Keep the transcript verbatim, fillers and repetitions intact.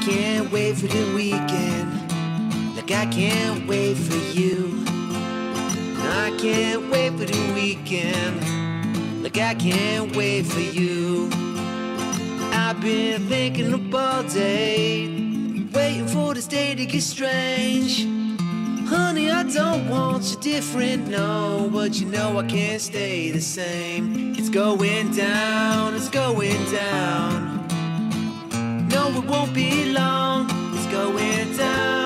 can't wait for the weekend. Like I can't wait for you. I can't wait for the weekend. Like I can't wait for you. I've been thinking up all day, waiting for this day to get strange. Honey, I don't want you different, no, but you know I can't stay the same. It's going down, it's going down. No, it won't be long. It's going down.